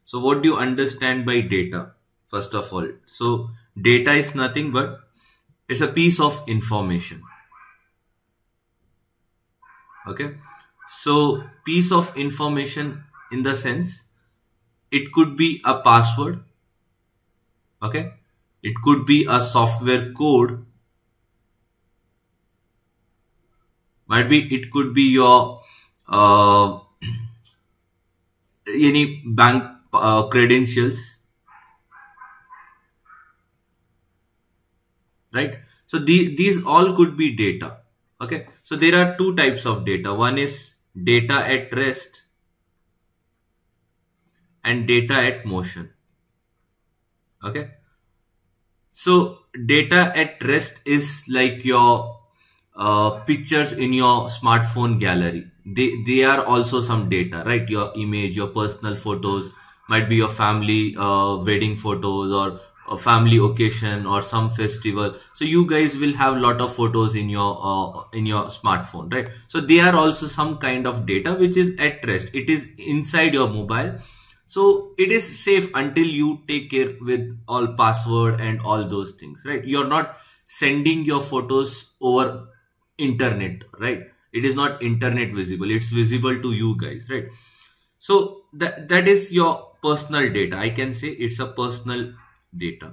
So what do you understand by data? First of all, so data is nothing but it's a piece of information. Okay, so piece of information in the sense it could be a password. Okay, it could be a software code. Might be it could be your any bank credentials, right? So these all could be data. Okay, so there are two types of data. One is data at rest and data at motion. Okay, so data at rest is like your pictures in your smartphone gallery. They are also some data, right? Your image, your personal photos, might be your family wedding photos or a family occasion or some festival. So you guys will have a lot of photos in your smartphone, right? So they are also some kind of data which is at rest. It is inside your mobile, so it is safe until you take care with all password and all those things, right? You're not sending your photos over internet, right? It is not internet visible, it's visible to you guys, right? So that is your personal data. I can say it's a personal data.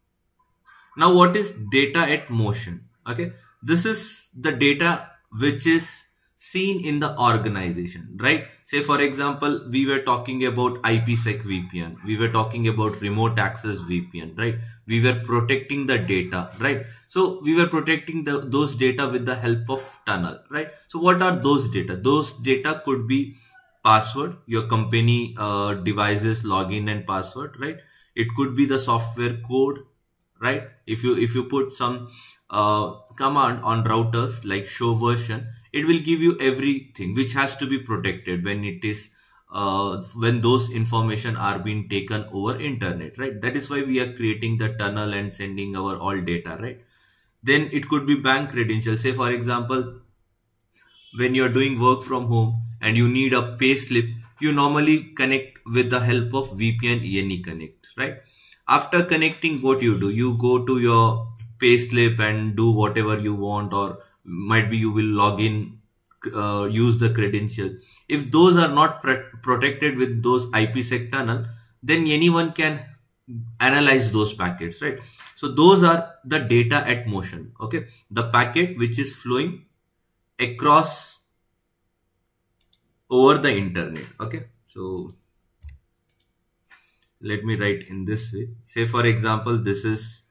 Now what is data at motion? Okay, this is the data which is seen in the organization, right? Say for example, we were talking about IPsec VPN, we were talking about remote access VPN, right? We were protecting the data, right? So we were protecting those data with the help of tunnel, right? So what are those data? Those data could be password, your company devices login and password, right? It could be the software code, right? If you put some command on routers like show version, it will give you everything which has to be protected when it is when those information are being taken over internet, right? That is why we are creating the tunnel and sending our all data, right? Then it could be bank credentials. Say for example, when you're doing work from home and you need a pay slip, you normally connect with the help of VPN AnyConnect, right? After connecting, what you go to your pay slip and do whatever you want, or might be you will log in, use the credential. If those are not protected with those IPsec tunnel, then anyone can analyze those packets, right? So those are the data at motion. Okay, the packet which is flowing across over the internet. Okay, so let me write in this way. Say for example, this is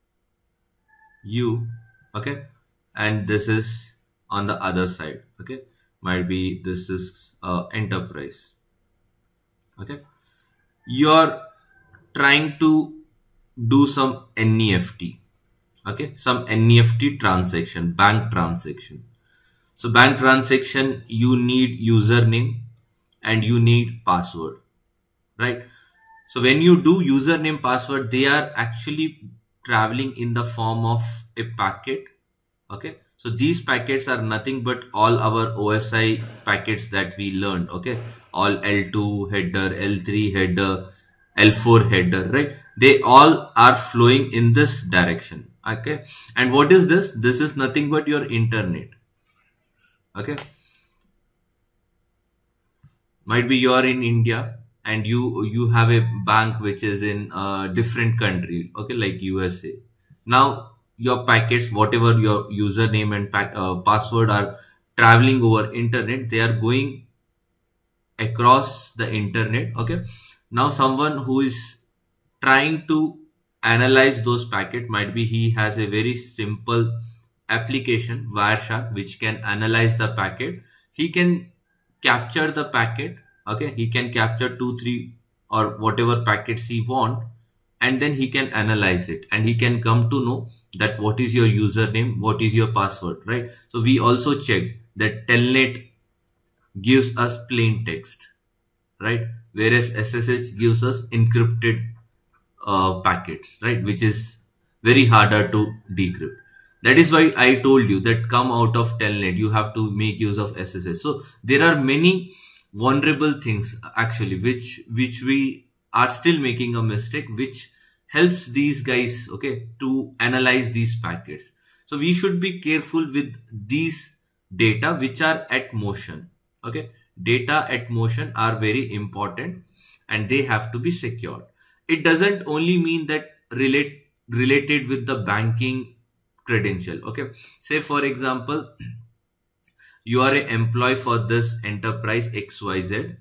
you, okay, and this is on the other side. Okay, might be this is enterprise. Okay, you're trying to do some NEFT. Okay, some NEFT transaction, bank transaction. So bank transaction, you need username and you need password, right? So when you do username password, they are actually traveling in the form of a packet. Okay, so these packets are nothing but all our OSI packets that we learned. Okay, all L2 header, L3 header, L4 header, right? They all are flowing in this direction. Okay, and what is this? This is nothing but your internet. Okay, might be you are in India and you have a bank which is in a different country, okay, like USA. Now your packets, whatever your username and password are traveling over internet, they are going across the internet. Okay, now someone who is trying to analyze those packet, might be he has a very simple application Wireshark which can analyze the packet. He can capture the packet. Okay, he can capture 2 3 or whatever packets he want, and then he can analyze it and he can come to know that what is your username, what is your password, right? So we also check that telnet gives us plain text, right? Whereas SSH gives us encrypted packets, right? Which is very harder to decrypt. That is why I told you that come out of telnet, you have to make use of SSH. So there are many vulnerable things actually which we are still making a mistake, which helps these guys, okay, to analyze these packets. So we should be careful with these data which are at motion. Okay, data at motion are very important and they have to be secured. It doesn't only mean that related with the banking credential. Okay, say for example, you are an employee for this enterprise XYZ.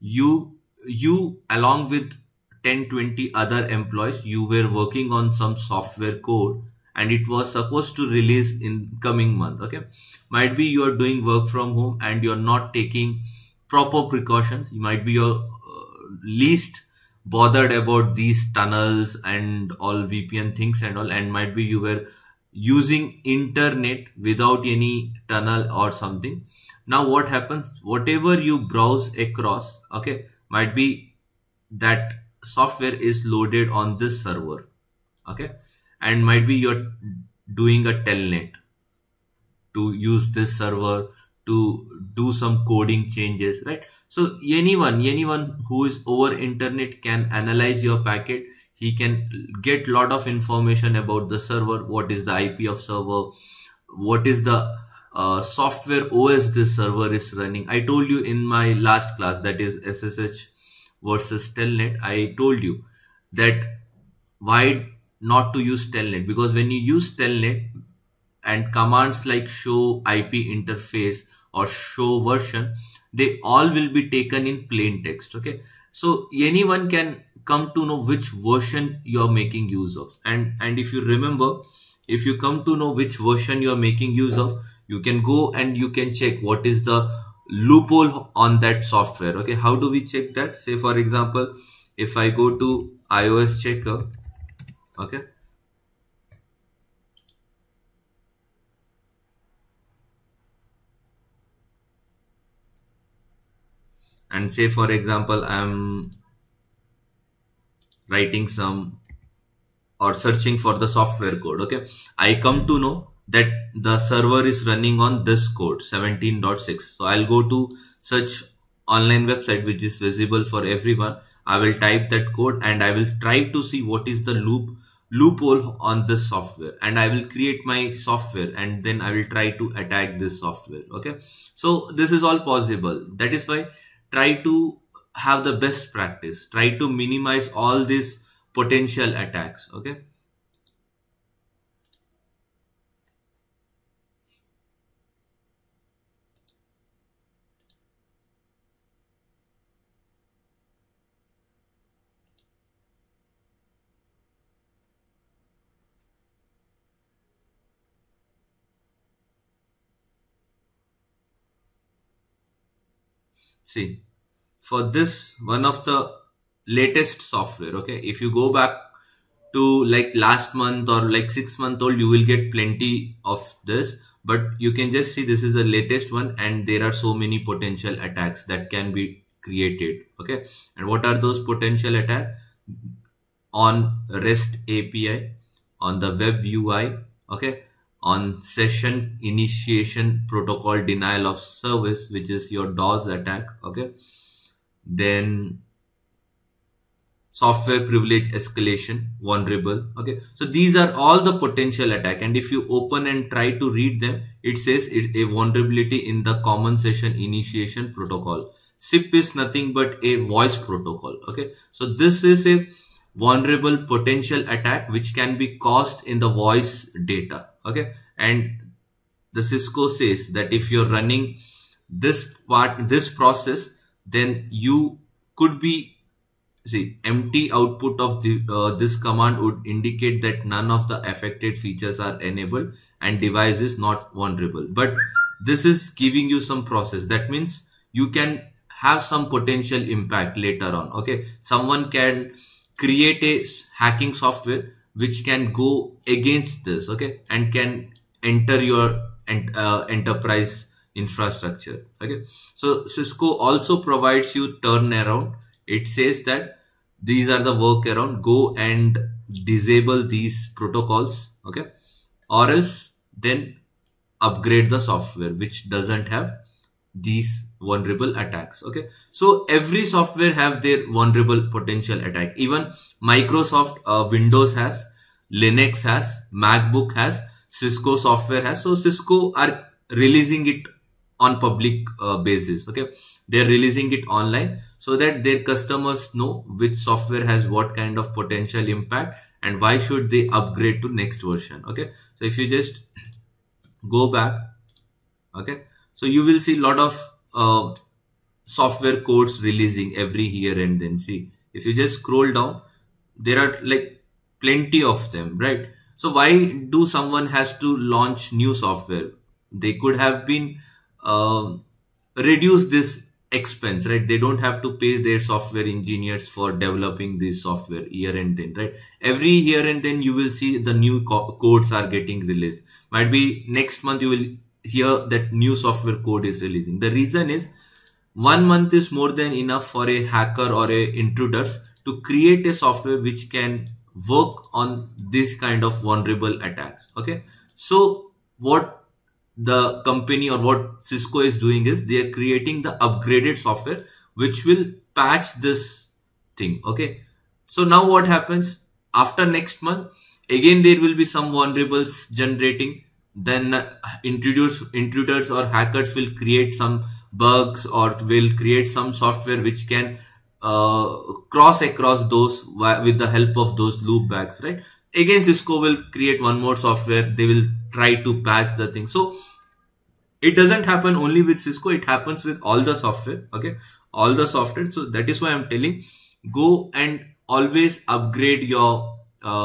You along with 10-20 other employees, you were working on some software code and it was supposed to release in coming month. Okay, might be you are doing work from home and you're not taking proper precautions. You might be your least bothered about these tunnels and all VPN things and all, and might be you were using internet without any tunnel or something. Now what happens, whatever you browse across, okay, might be that software is loaded on this server. Okay, and might be you're doing a telnet to use this server to do some coding changes, right? So anyone who is over internet can analyze your packet. He can get lot of information about the server, what is the IP of server, what is the software OS this server is running. I told you in my last class, that is SSH versus telnet, I told you that why not to use telnet, because when you use telnet and commands like show IP interface or show version, they all will be taken in plain text. Okay, so anyone can come to know which version you're making use of, and if you remember, if you come to know which version you're making use of, you can go and you can check what is the loophole on that software. Okay, how do we check that? Say for example, if I go to iOS checker, okay, and say for example I'm writing some or searching for the software code. Okay, I come to know that the server is running on this code 17.6. So I'll go to such online website which is visible for everyone. I will type that code and I will try to see what is the loophole on this software, and I will create my software and then I will try to attack this software. Okay, so this is all possible. That is why try to have the best practice, try to minimize all these potential attacks. Okay, see, for this one of the latest software, okay, if you go back to like last month or like 6 month old, you will get plenty of this, but you can just see this is the latest one and there are so many potential attacks that can be created. Okay, and what are those potential attacks? On REST API, on the web UI, okay, on session initiation protocol denial of service, which is your DOS attack. Okay, then software privilege escalation vulnerable. Okay, so these are all the potential attack, and if you open and try to read them, it says it's a vulnerability in the common session initiation protocol. SIP is nothing but a voice protocol. Okay, so this is a vulnerable potential attack which can be caused in the voice data. Okay, and the Cisco says that if you're running this process, then you could be, see, empty output of this command would indicate that none of the affected features are enabled and device is not vulnerable. But this is giving you some process. That means you can have some potential impact later on. Okay, someone can create a hacking software which can go against this. Okay, and can enter your enterprise infrastructure. Okay, so Cisco also provides you turnaround. It says that these are the workaround, go and disable these protocols. Okay, or else then upgrade the software which doesn't have these vulnerable attacks. Okay, so every software have their vulnerable potential attack. Even Microsoft Windows has, Linux has, MacBook has, Cisco software has. So Cisco are releasing it on public basis. Okay, they're releasing it online so that their customers know which software has what kind of potential impact and why should they upgrade to next version. Okay, so if you just go back, okay, so you will see a lot of software codes releasing every year, and then see if you just scroll down, there are like plenty of them, right? So why do someone has to launch new software? They could have been reduce this expense, right? They don't have to pay their software engineers for developing this software year and then, right? Every year and then you will see the new codes are getting released. Might be next month you will hear that new software code is releasing. The reason is 1 month is more than enough for a hacker or a intruders to create a software which can work on this kind of vulnerable attacks. Okay, so what the company or what Cisco is doing is they are creating the upgraded software which will patch this thing. Okay, so now what happens after next month? Again, there will be some vulnerables generating. Then intruders or hackers will create some bugs or will create some software which can cross across those with the help of those loopbacks, right? Again, Cisco will create one more software. They will try to patch the thing. So it doesn't happen only with Cisco, it happens with all the software. Okay, all the software. So that is why I'm telling, go and always upgrade your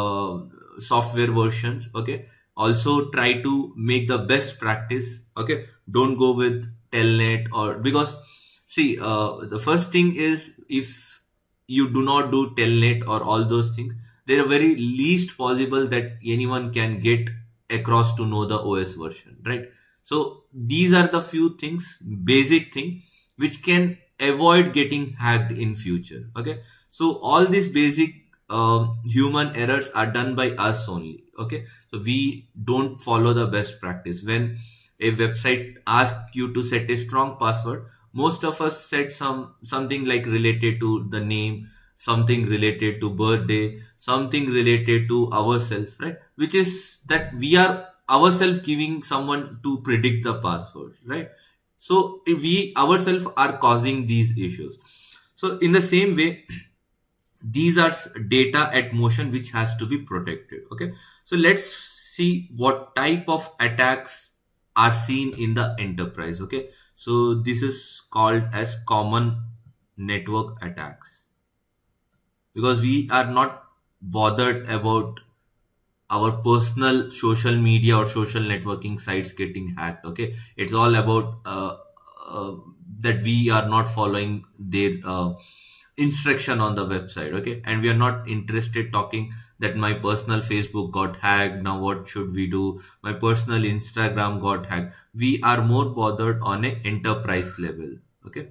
software versions. Okay, also try to make the best practice. Okay, don't go with telnet, or because see, the first thing is, if you do not do telnet or all those things, they are very least possible that anyone can get across to know the OS version, right? So these are the few things, basic thing, which can avoid getting hacked in future. Okay, so all these basic human errors are done by us only. Okay, so we don't follow the best practice. When a website asks you to set a strong password, most of us set something like related to the name, something related to birthday, something related to ourselves, right? Which is that we are ourselves giving someone to predict the password, right? So if we ourselves are causing these issues. So in the same way, these are data at motion which has to be protected. Okay, so let's see what type of attacks are seen in the enterprise. Okay, so this is called as common network attacks, because we are not bothered about our personal social media or social networking sites getting hacked. Okay, it's all about uh, that we are not following their instruction on the website. Okay, and we are not interested talking that my personal Facebook got hacked, now what should we do, my personal Instagram got hacked. We are more bothered on a enterprise level. Okay,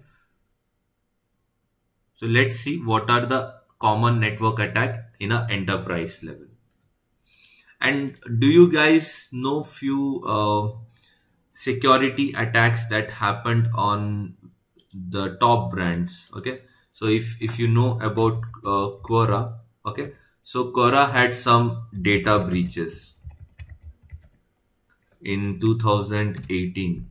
so let's see what are the common network attack in a enterprise level. And do you guys know few security attacks that happened on the top brands? Okay, so if you know about Quora, okay, so Quora had some data breaches in 2018.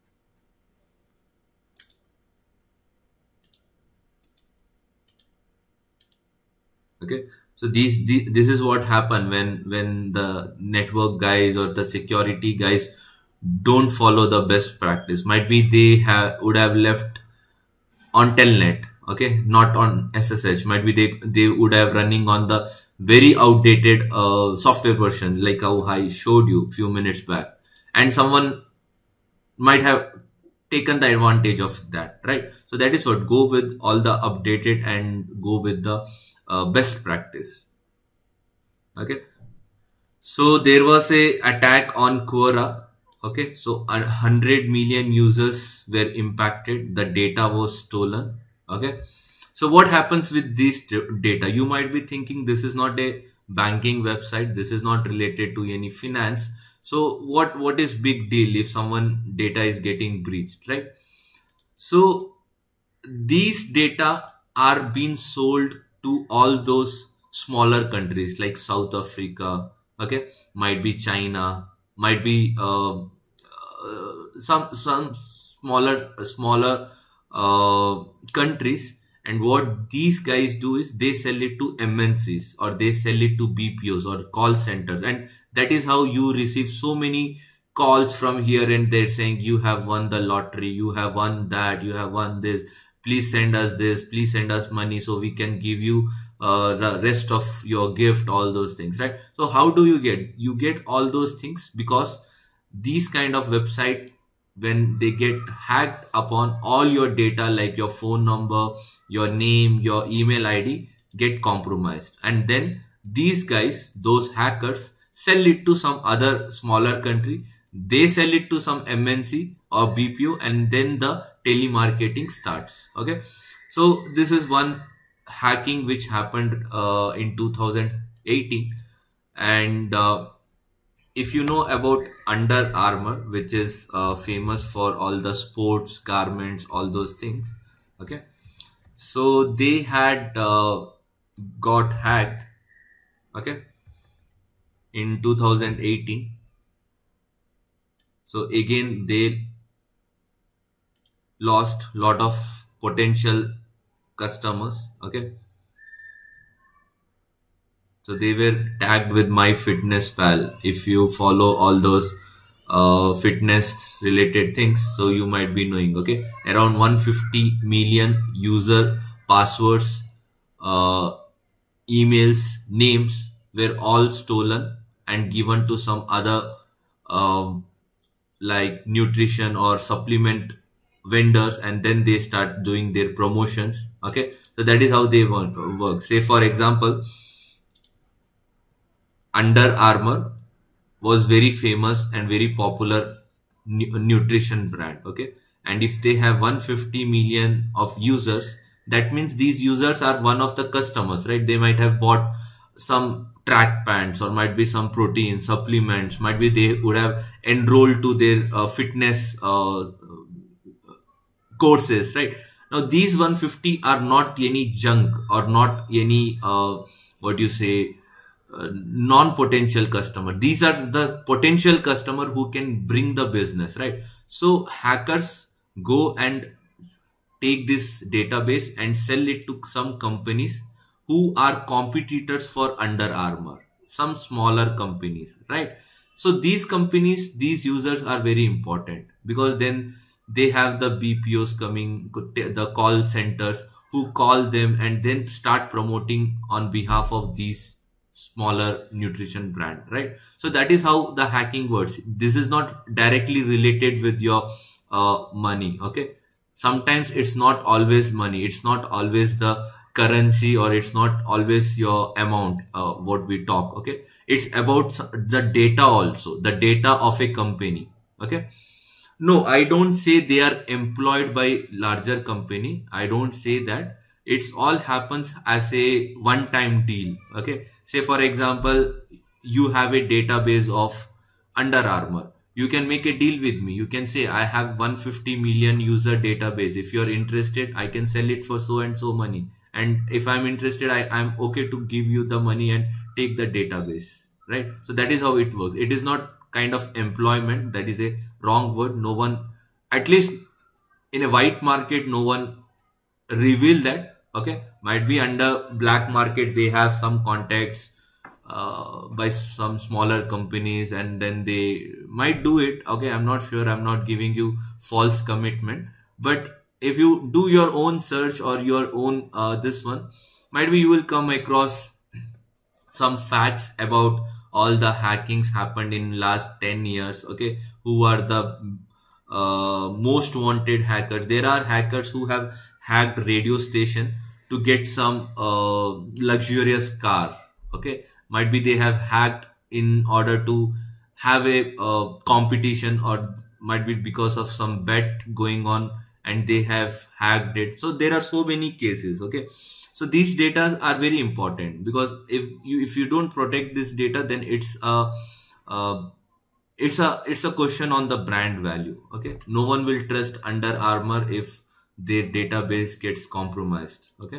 Okay, so this is what happened when the network guys or the security guys don't follow the best practice. Might be they would have left on telnet, okay, not on SSH. Might be they would have running on the very outdated software version, like how I showed you few minutes back, and someone might have taken the advantage of that, right? So that is what, go with all the updated and go with the best practice. Okay, so there was a attack on Quora. Okay, so 100 million users were impacted, the data was stolen. Okay, so what happens with this data? You might be thinking this is not a banking website, this is not related to any finance. So what is big deal if someone data is getting breached, right? So these data are being sold to all those smaller countries like South Africa, okay, might be China, might be some smaller countries. And what these guys do is they sell it to MNCs, or they sell it to BPOs or call centers, and that is how you receive so many calls from here and there saying you have won the lottery, you have won that, you have won this, please send us this, please send us money so we can give you the rest of your gift, all those things, right? So how do you get all those things? Because these kind of website, when they get hacked upon, all your data like your phone number, your name, your email ID get compromised, and then these guys, those hackers, sell it to some other smaller country, they sell it to some MNC or BPO, and then the telemarketing starts. Okay, so this is one hacking which happened in 2018. And if you know about Under Armour, which is famous for all the sports garments, all those things, okay, so they had got hacked, okay, in 2018. So again, they lost lot of potential customers, okay. So they were tagged with MyFitnessPal. If you follow all those fitness related things, so you might be knowing, okay, around 150 million user passwords, uh, emails, names were all stolen and given to some other um, like nutrition or supplement vendors, and then they start doing their promotions. Okay, so that is how they work. Say for example, Under Armour was very famous and very popular nutrition brand, okay, and if they have 150 million of users, that means these users are one of the customers, right? They might have bought some track pants, or might be some protein supplements, might be they would have enrolled to their fitness courses, right? Now these 150 are not any junk, or not any what you say, non-potential customer. These are the potential customer who can bring the business, right? So hackers go and take this database and sell it to some companies who are competitors for Under Armour, some smaller companies, right? So these companies, these users are very important, because then they have the BPOs coming, the call centers who call them and then start promoting on behalf of these smaller nutrition brand, right? So that is how the hacking works. This is not directly related with your money, okay. Sometimes it's not always money, it's not always the currency, or it's not always your amount, what we talk, okay. It's about the data also, the data of a company, okay. No, I don't say they are employed by larger company. I don't say that. It's all happens as a one-time deal. Okay. Say for example, you have a database of Under Armour. You can make a deal with me. You can say I have 150 million user database. If you're interested, I can sell it for so and so money. And if I'm interested, I'm okay to give you the money and take the database. Right. So that is how it works. It is not kind of employment. That is a wrong word. No one, at least in a white market, no one reveal that. Okay, might be under black market they have some contacts by some smaller companies, and then they might do it. Okay, I'm not sure, I'm not giving you false commitment, but if you do your own search or your own this one, might be you will come across some facts about all the hackings happened in last 10 years, okay. Who are the most wanted hackers? There are hackers who have hacked radio station to get some luxurious car, okay. Might be they have hacked in order to have a competition, or might be because of some bet going on and they have hacked it. So there are so many cases, okay. So these data are very important, because if you don't protect this data, then uh, it's a question on the brand value, okay. No one will trust Under Armour if their database gets compromised. Okay.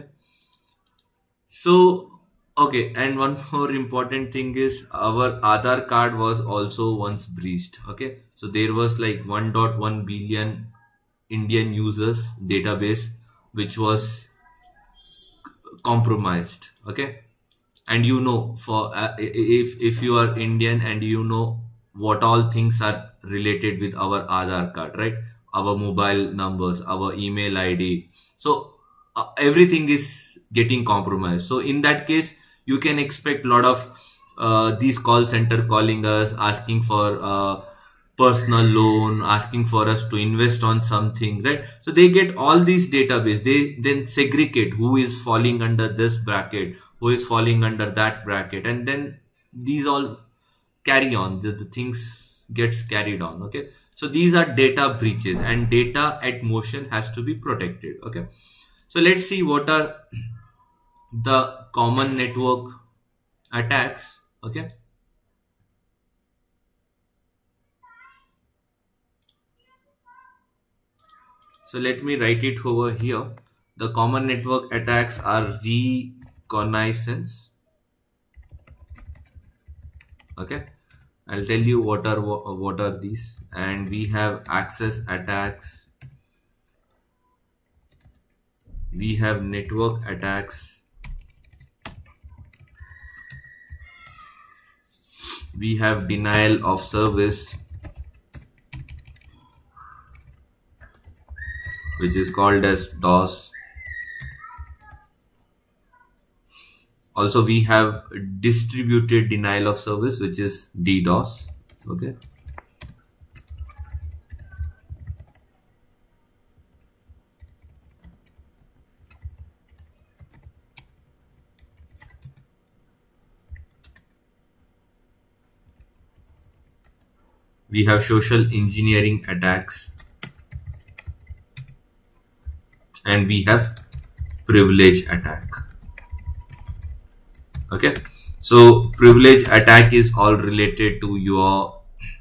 So, okay, and one more important thing is our Aadhaar card was also once breached. Okay, so there was like 1.1 billion Indian users database which was compromised. Okay, and you know, for if you are Indian and you know what all things are related with our Aadhaar card, right? Our mobile numbers, our email ID. So everything is getting compromised. So in that case, you can expect a lot of these call center calling us, asking for personal loan, asking for us to invest on something, right? So they get all these database. They then segregate who is falling under this bracket, who is falling under that bracket, and then these all carry on. The things gets carried on. Okay, so these are data breaches, and data at motion has to be protected. Okay, so let's see what are the common network attacks. Okay, so let me write it over here. The common network attacks are reconnaissance. Okay, I'll tell you what are these. And we have access attacks, we have network attacks, we have denial of service, which is called as DOS. Also, we have distributed denial of service, which is DDoS. Okay. We have social engineering attacks, and we have privilege attack. Okay, so privilege attack is all related to your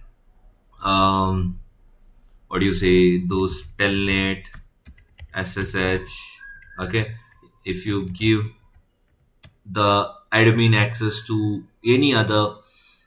what do you say, those telnet, SSH. Okay, if you give the admin access to any other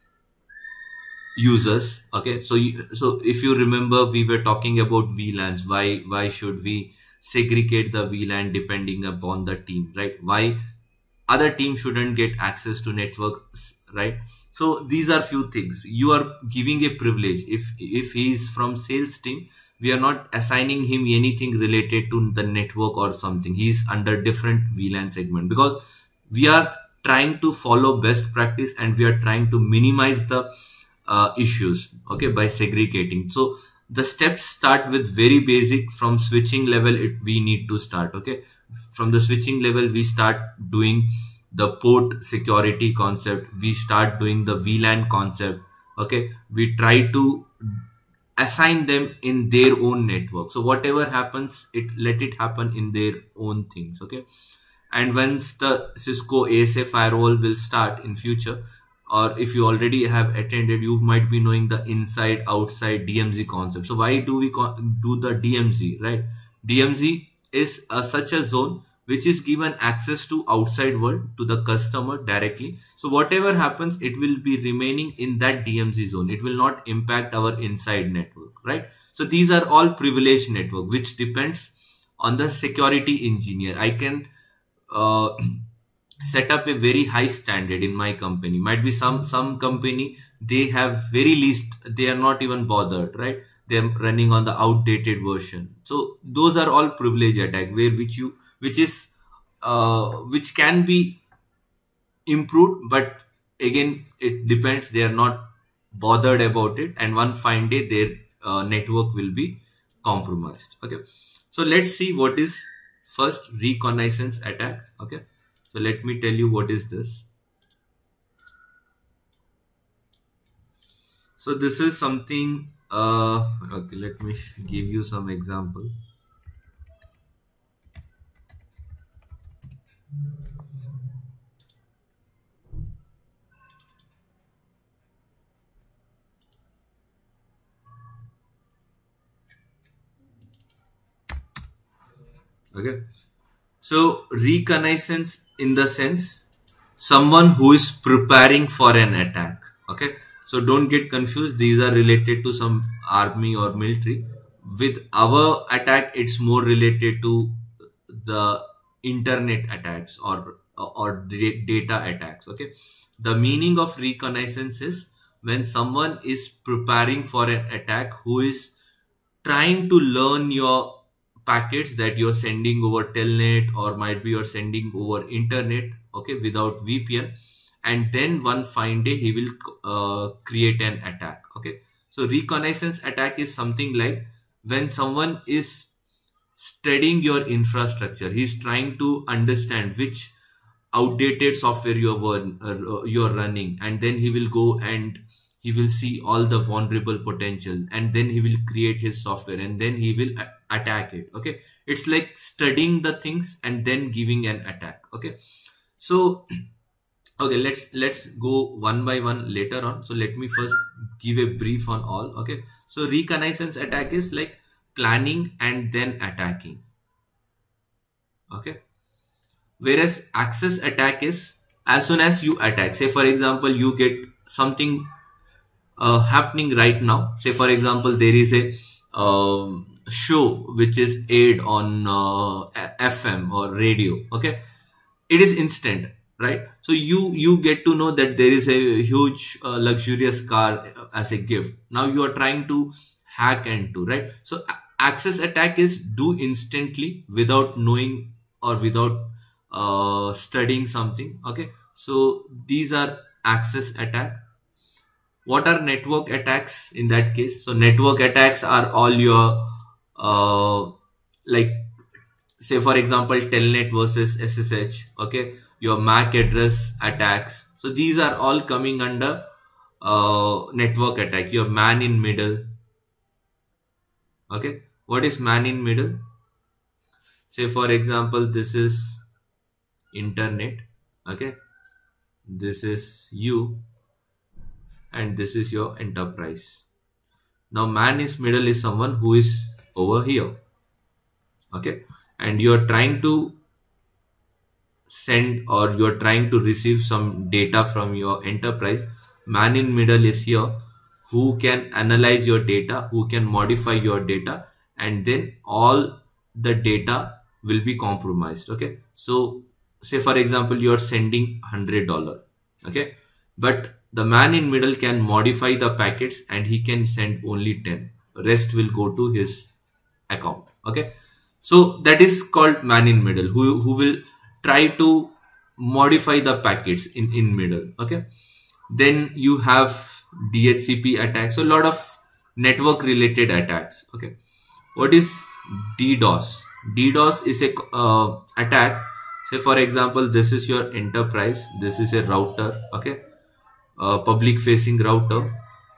users. Okay, so so if you remember, we were talking about VLANs. Why should we segregate the VLAN depending upon the team, right? Why other team shouldn't get access to networks, right? So these are few things. You are giving a privilege. If he is from sales team, we are not assigning him anything related to the network or something. He's under different VLAN segment, because we are trying to follow best practice, and we are trying to minimize the issues, okay, by segregating. So the steps start with very basic. From switching level, we need to start. Okay, from the switching level, we start doing the port security concept, we start doing the VLAN concept. Okay, we try to assign them in their own network. So whatever happens, let it happen in their own things. Okay, and once the Cisco ASA firewall will start in future, or if you already have attended, you might be knowing the inside outside DMZ concept. So why do we do the DMZ, right? DMZ is such a zone which is given access to outside world, to the customer directly. So whatever happens, it will be remaining in that DMZ zone. It will not impact our inside network, right? So these are all privileged network, which depends on the security engineer. I can uh, set up a very high standard in my company. Might be some company, they have very least, they are not even bothered, right? They're running on the outdated version. So those are all privilege attack, where which is which can be improved, but again it depends. They are not bothered about it, and one fine day their network will be compromised. Okay, so let's see what is first reconnaissance attack. Okay, so let me tell you what is this. So this is something okay, let me give you some example. Okay. So reconnaissance in the sense someone who is preparing for an attack. Okay. So don't get confused. These are related to some army or military. With our attack, it's more related to the internet attacks or data attacks. Okay. The meaning of reconnaissance is when someone is preparing for an attack who is trying to learn your packets that you're sending over telnet or might be you're sending over internet, okay, without VPN, and then one fine day he will create an attack. Okay, so reconnaissance attack is something like when someone is studying your infrastructure, he's trying to understand which outdated software you're running, and then he will go and he will see all the vulnerable potential, and then he will create his software, and then he will attack it. Okay, it's like studying the things and then giving an attack. Okay, so okay, let's go one by one later on. So let me first give a brief on all. Okay, so reconnaissance attack is like planning and then attacking. Okay, whereas access attack is as soon as you attack. Say for example, you get something happening right now. Say for example, there is a show which is aired on FM or radio. Okay, it is instant, right? So you get to know that there is a huge luxurious car as a gift. Now you are trying to hack into, right? So access attack is do instantly without knowing or without studying something. Okay, so these are access attack. What are network attacks in that case? So network attacks are all your like, say for example, telnet versus SSH. Okay, your MAC address attacks. So these are all coming under network attack. Your man in middle. Okay, what is man in middle? Say for example, this is internet. Okay, this is you, and this is your enterprise. Now man is middle is someone who is over here. Okay, and you're trying to send or you're trying to receive some data from your enterprise. Man in middle is here, who can analyze your data, who can modify your data, and then all the data will be compromised. Okay, so say for example, you're sending $100. Okay, but the man in middle can modify the packets and he can send only 10. Rest will go to his account. Okay, so that is called man in middle, who will try to modify the packets in middle. Okay, then you have DHCP attacks. So a lot of network related attacks. Okay, what is DDoS? DDoS is a attack. Say for example, this is your enterprise, this is a router. Okay, public facing router.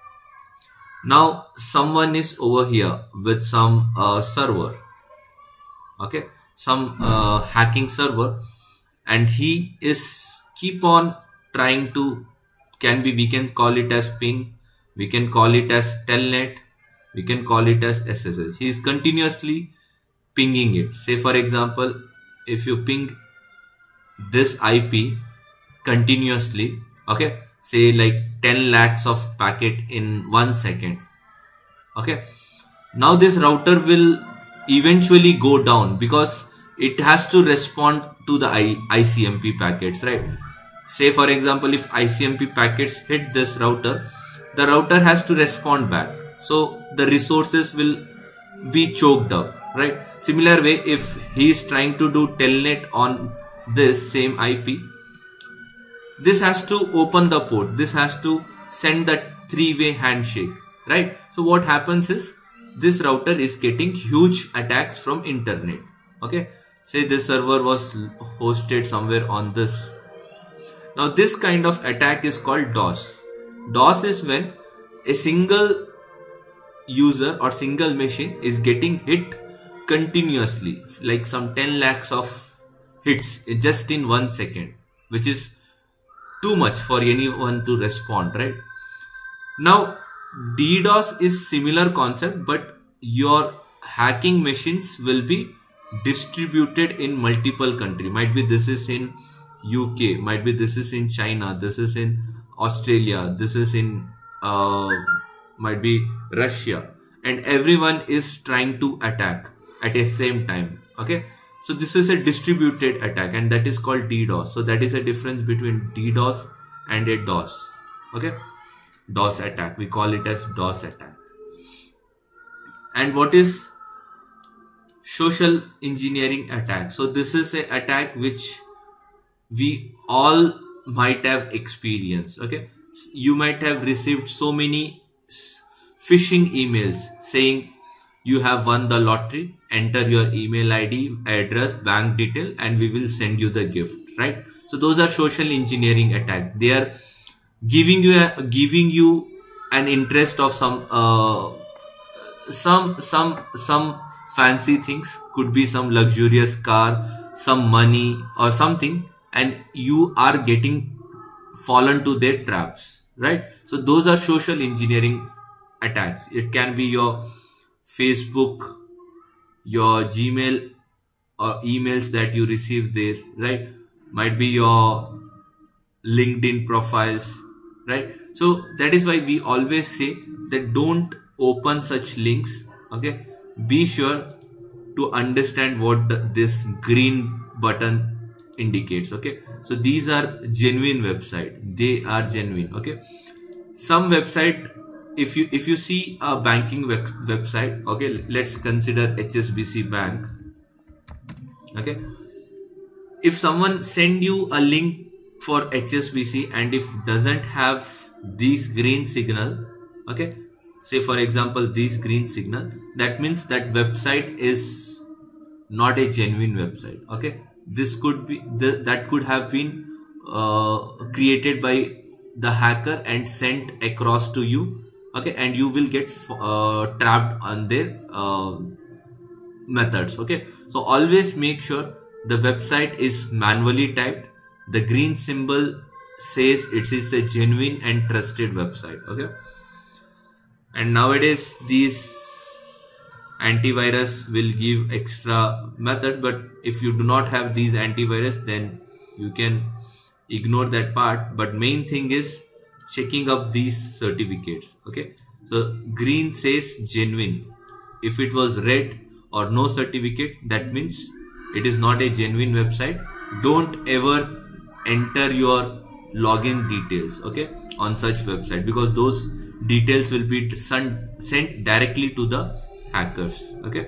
Now someone is over here with some server. Okay, some hacking server, and he is keep on trying to, we can call it as ping, we can call it as telnet, we can call it as SSH. He is continuously pinging it. Say for example, if you ping this IP continuously, okay, say like 10 lakhs of packet in 1 second. Okay, now this router will eventually go down because it has to respond to the ICMP packets, right? Say for example, if ICMP packets hit this router, the router has to respond back, so the resources will be choked up, right? Similar way, if he is trying to do telnet on this same IP, this has to open the port, this has to send that three-way handshake, right? So what happens is this router is getting huge attacks from internet. Okay, say this server was hosted somewhere on this. Now this kind of attack is called DOS. DOS is when a single user or single machine is getting hit continuously, like some 10 lakhs of hits just in 1 second, which is too much for anyone to respond, right? Now DDoS is similar concept, but your hacking machines will be distributed in multiple country. Might be this is in UK, might be this is in China, this is in Australia, this is in might be Russia, and everyone is trying to attack at the same time. Okay, so this is a distributed attack, and that is called DDoS. So that is a difference between DDoS and a DOS. Okay, DOS attack, we call it as DOS attack. And what is social engineering attack? So this is a attack which we all might have experienced. Okay, you might have received so many phishing emails saying you have won the lottery, enter your email ID, address, bank detail, and we will send you the gift, right? So those are social engineering attack. They are giving you an interest of some fancy things, could be some luxurious car, some money or something, and you are getting fallen to their traps, right? So those are social engineering attacks. It can be your Facebook, your Gmail or emails that you receive there, right? Might be your LinkedIn profiles, right? So that is why we always say that don't open such links. Okay, be sure to understand what this green button indicates. Okay, so these are genuine website, they are genuine. Okay, some website, if you see a banking website, okay, let's consider HSBC Bank. Okay, if someone send you a link for HSBC and if doesn't have this green signal, okay, say for example this green signal, that means that website is not a genuine website. Okay, this could be that could have been created by the hacker and sent across to you. Okay, and you will get trapped on their methods. Okay, so always make sure the website is manually typed, the green symbol says it is a genuine and trusted website. Okay, and nowadays these antivirus will give extra method, but if you do not have these antivirus, then you can ignore that part. But main thing is checking up these certificates. Okay, so green says genuine. If it was red or no certificate, that means it is not a genuine website. Don't ever enter your login details, okay, on such website, because those details will be sent directly to the hackers.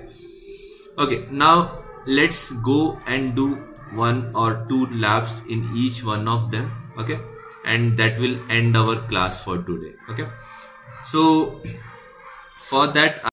Okay, now let's go and do 1 or 2 labs in each one of them. Okay, and that will end our class for today. Okay, so for that